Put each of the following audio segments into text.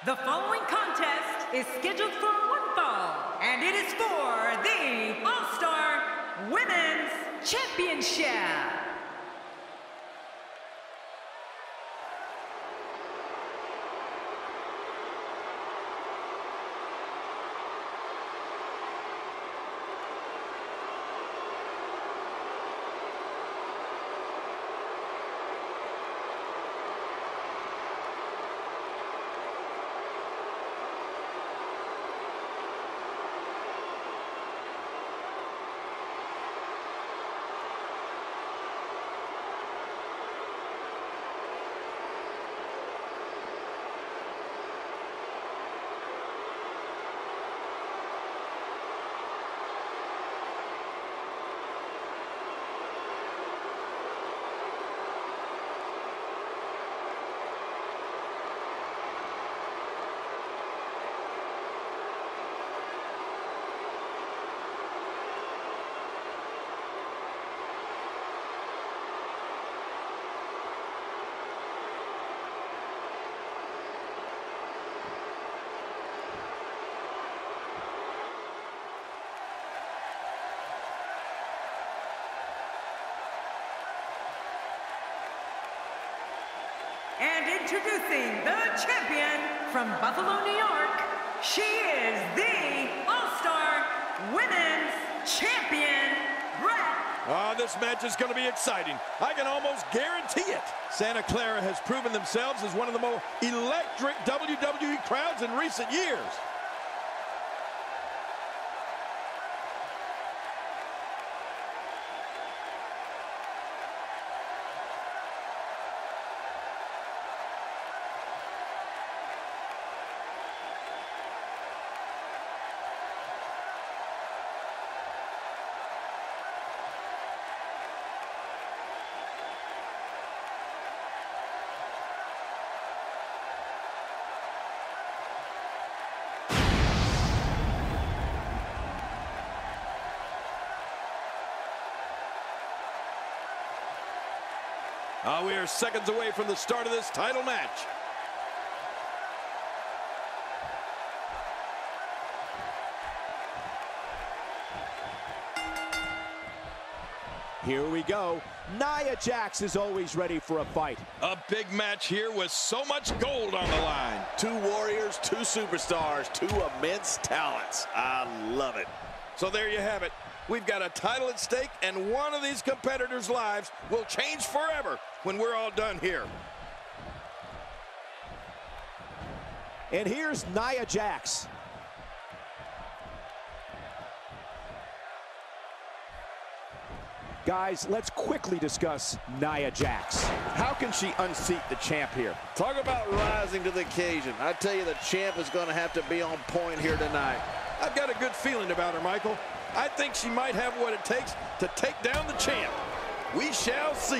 The following contest is scheduled for one fall, and it is for the All-Star Women's Championship. And introducing the champion from Buffalo, New York, she is the All-Star Women's Champion, Brett. This match is going to be exciting. I can almost guarantee it. Santa Clara has proven themselves as one of the more electric WWE crowds in recent years. We are seconds away from the start of this title match. Here we go. Nia Jax is always ready for a fight. A big match here with so much gold on the line. Two warriors, two superstars, two immense talents. I love it. So there you have it. We've got a title at stake, and one of these competitors' lives will change forever when we're all done here. And here's Nia Jax. Guys, let's quickly discuss Nia Jax. How can she unseat the champ here? Talk about rising to the occasion. I tell you, the champ is going to have to be on point here tonight. I've got a good feeling about her, Michael. I think she might have what it takes to take down the champ. We shall see.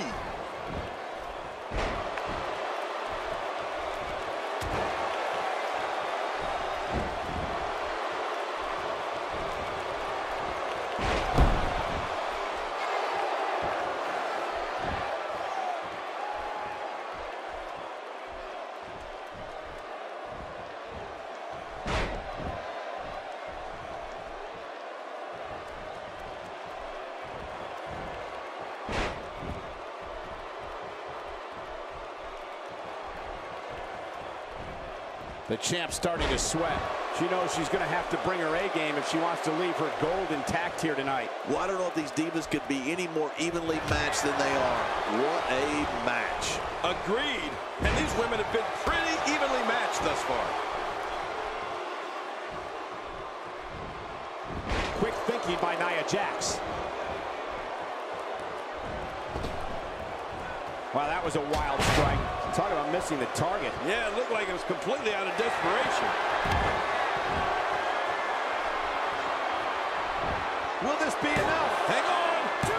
The champ's starting to sweat. She knows she's going to have to bring her A-game if she wants to leave her gold intact here tonight. Well, I don't know if these divas could be any more evenly matched than they are. What a match. Agreed. And these women have been pretty evenly matched thus far. Quick thinking by Nia Jax. Wow, that was a wild strike. Talk about missing the target. Yeah, it looked like it was completely out of desperation. Will this be enough? Hang on.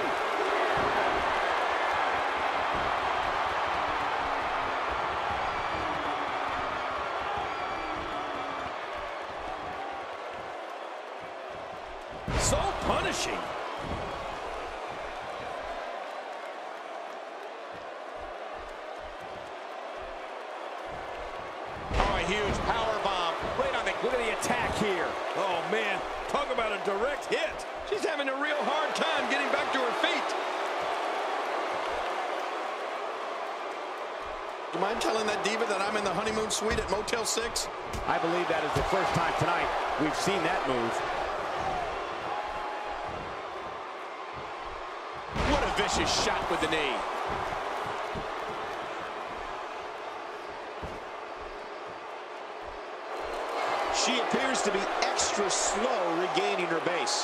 So punishing. Huge power attack here. Oh, man. Talk about a direct hit. She's having a real hard time getting back to her feet. Do you mind telling that diva that I'm in the honeymoon suite at Motel 6? I believe that is the first time tonight we've seen that move. What a vicious shot with the knee. She appears to be extra slow regaining her base.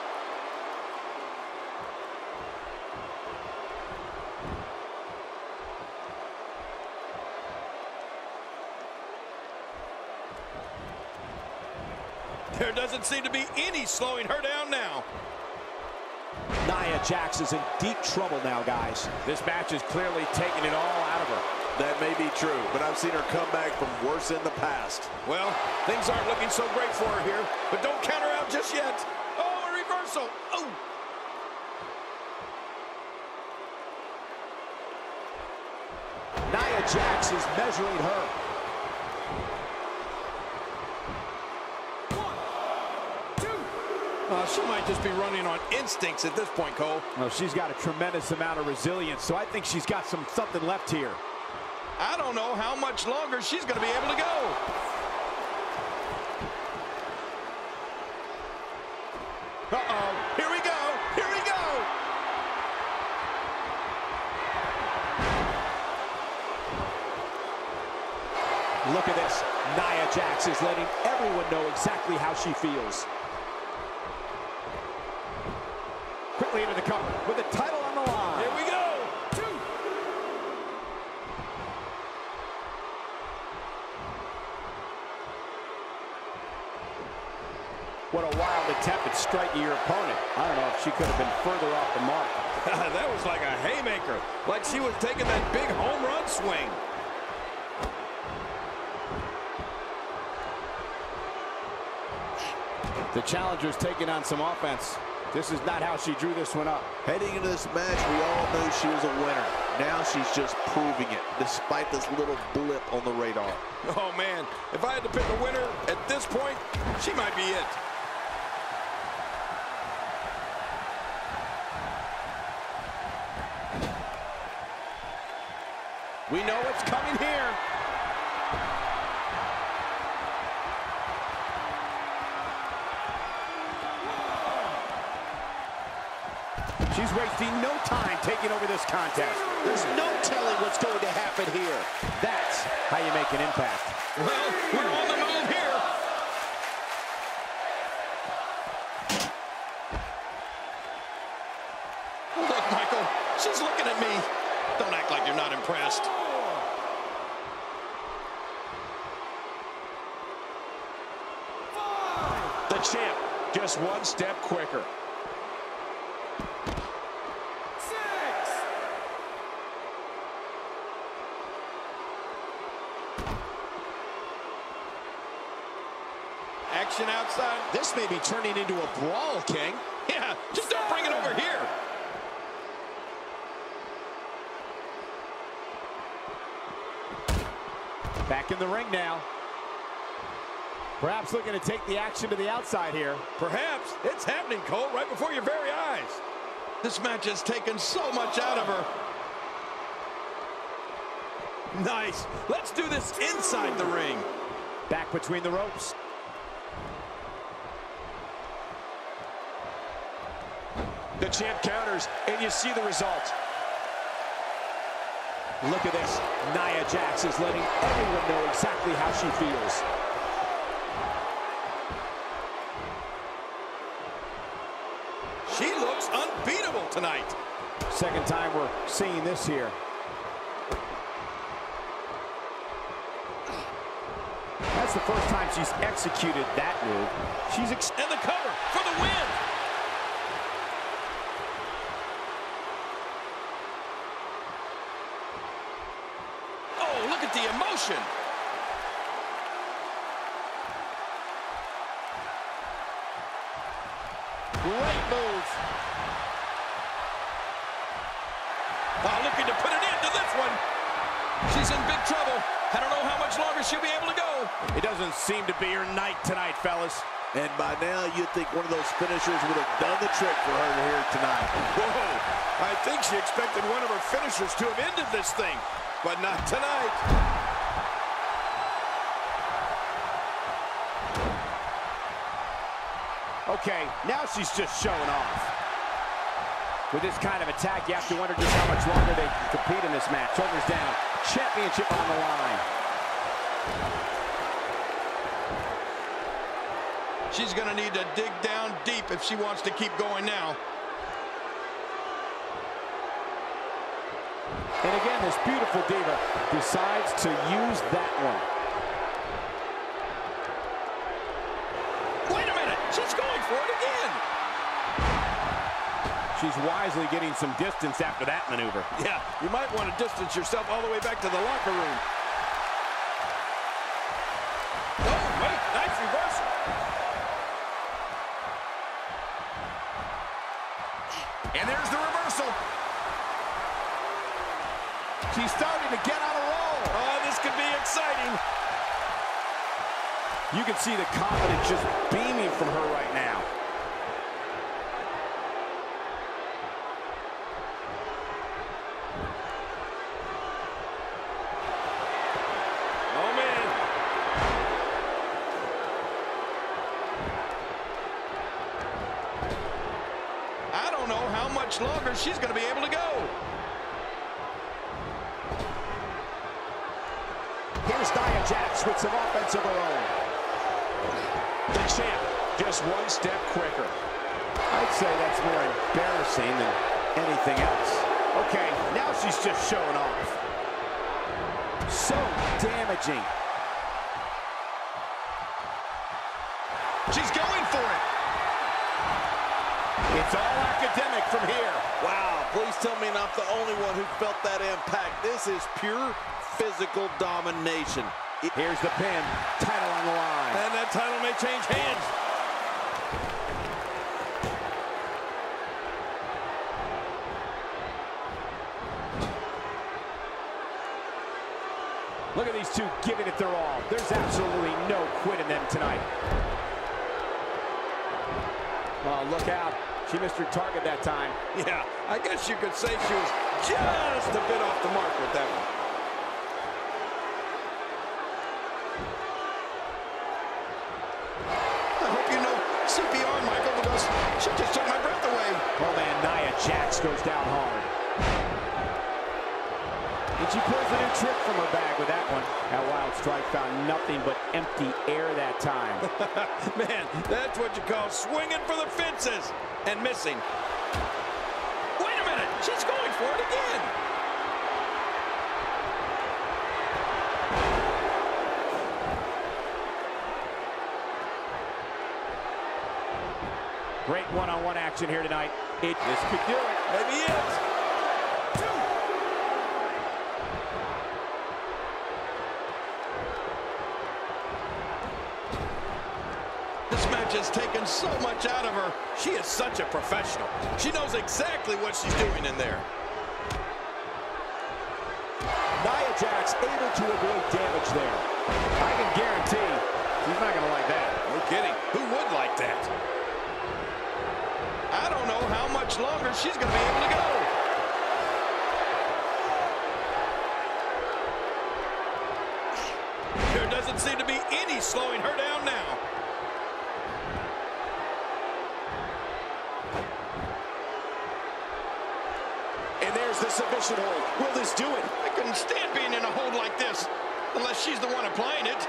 There doesn't seem to be any slowing her down now. Nia Jax is in deep trouble now, guys. This match is clearly taking it all out of her. That may be true, but I've seen her come back from worse in the past. Well, things aren't looking so great for her here, but don't count her out just yet. Oh, a reversal. Oh. Nia Jax is measuring her. She might just be running on instincts at this point, Cole. Well, she's got a tremendous amount of resilience, so I think she's got something left here. I don't know how much longer she's going to be able to go. Uh-oh. Here we go. Here we go. Look at this. Nia Jax is letting everyone know exactly how she feels. Quickly into the cover with the title on the line. Here we go. What a wild attempt at striking your opponent. I don't know if she could have been further off the mark. That was like a haymaker, like she was taking that big home run swing. The challenger's taking on some offense. This is not how she drew this one up. Heading into this match, we all knew she was a winner. Now she's just proving it, despite this little blip on the radar. Oh, man. If I had to pick a winner at this point, she might be it. We know what's coming here. She's wasting no time taking over this contest. There's no telling what's going to happen here. That's how you make an impact. Well, we're on the move here. Look, Michael, she's looking at me. Don't act like you're not impressed. The champ, just one step quicker. Action outside. This may be turning into a brawl, King. Yeah, just don't bring it over here. Back in the ring now. Perhaps looking to take the action to the outside here. Perhaps. It's happening, Cole, right before your very eyes. This match has taken so much out of her. Nice. Let's do this inside the ring. Back between the ropes. The champ counters, and you see the result. Look at this. Nia Jax is letting everyone know exactly how she feels. She looks unbeatable tonight. Second time we're seeing this here. That's the first time she's executed that move. And the cover for the win. Oh, look at the emotion. Great move. Looking to put an end to this one. She's in big trouble. I don't know how much longer she'll be able to go. It doesn't seem to be her night tonight, fellas. And by now, you'd think one of those finishers would have done the trick for her here tonight. Whoa, I think she expected one of her finishers to have ended this thing, but not tonight. Okay, now she's just showing off. With this kind of attack, you have to wonder just how much longer they can compete in this match. Shoulders down, championship on the line. She's going to need to dig down deep if she wants to keep going now. And again, this beautiful diva decides to use that one. Wait a minute, she's going for it again. She's wisely getting some distance after that maneuver. Yeah, you might want to distance yourself all the way back to the locker room. Oh, wait, nice reversal. And there's the reversal. She's starting to get on a roll. Oh, this could be exciting. You can see the confidence just beaming from her right now. Oh, man. I don't know how much longer she's going to be able to go. Here's Nia Jax with some offense of her own. The champ just one step quicker. I'd say that's more embarrassing than anything else. Okay, now she's just showing off. So damaging. She's going for it. It's all academic from here. Wow, please tell me I'm the only one who felt that impact. This is pure physical domination. Here's the pin, title on the line. And that title may change hands. Look at these two giving it their all. There's absolutely no quit in them tonight. Oh, look out. She missed her target that time. Yeah, I guess you could say she was just a bit off the mark with that one. I hope you know CPR, Michael, because she just took my breath away. Oh, man, Nia Jax goes down hard. And she pulls a new trick from her bag with that one. That wild strike found nothing but empty air that time. Man, that's what you call swinging for the fences and missing. Wait a minute, she's going for it again. Great one-on-one action here tonight. This could do it. Maybe it. This match has taken so much out of her. She is such a professional. She knows exactly what she's doing in there. Nia Jax able to avoid damage there. I can guarantee she's not going to like that. No kidding. Who would like that? I don't know how much longer she's going to be able to go. There doesn't seem to be any slowing her down now. And there's the submission hold. Will this do it? I couldn't stand being in a hold like this, unless she's the one applying it.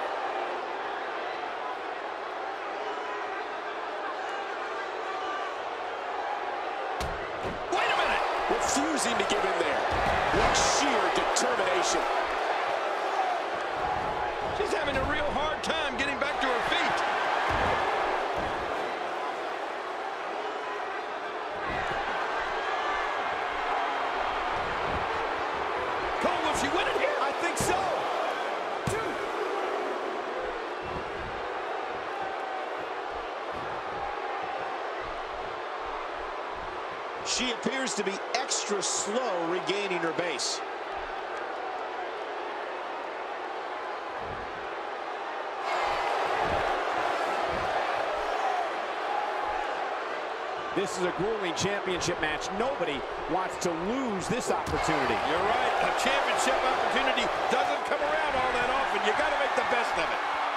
Wait a minute! Refusing to give in there. What sheer determination. She's having a real hard time getting back to her feet. Cole, will she win it here? I think so. She appears to be extra slow regaining her base. This is a grueling championship match. Nobody wants to lose this opportunity. You're right. A championship opportunity doesn't come around all that often. You got to make the best of it.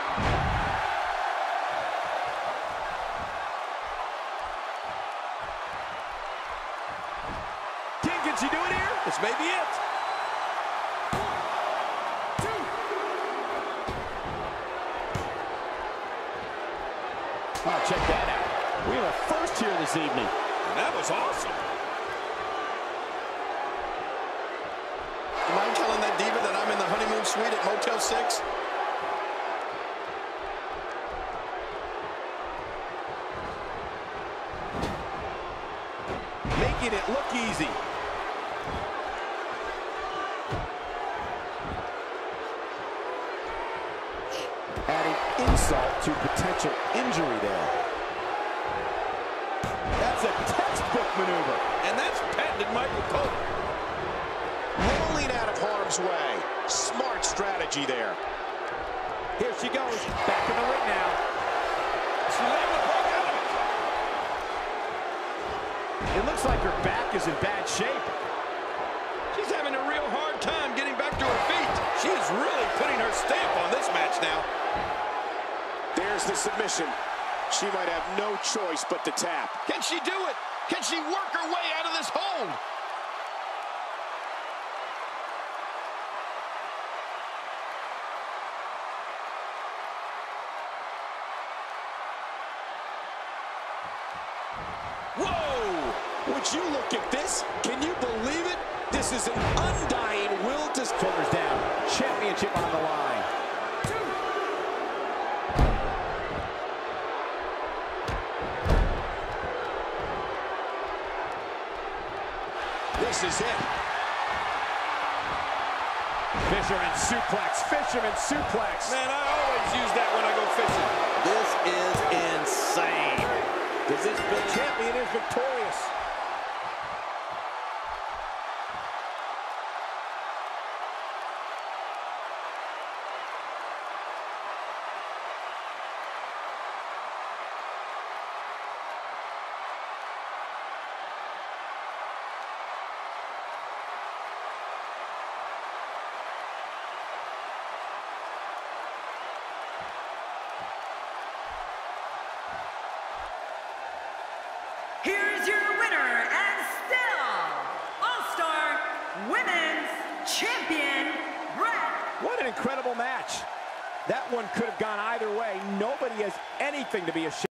King, can she do it here? This may be it. Oh, check that out. We have a first here this evening. That was awesome. You mind telling that diva that I'm in the honeymoon suite at Motel 6? Making it look easy. Adding insult to potential injury there. That's a textbook maneuver. And that's patented Michael Cole. Rolling out of harm's way. Smart strategy there. Here she goes. Back in the ring now. Slam the fuck out of it. It looks like her back is in bad shape. She's having a real hard time getting back to her feet. She is really putting her stamp on this match now. There's the submission. She might have no choice but to tap. Can she do it? Can she work her way out of this hold? Whoa! Would you look at this? Can you believe it? This is an undying will to... Shoulders down. Championship on the line. This is it. Fisherman suplex. Fisherman suplex. Man, I always use that when I go fishing. This is insane. Does this The champion is victorious. Here's your winner and still All-Star Women's Champion, Brett. What an incredible match. That one could have gone either way. Nobody has anything to be ashamed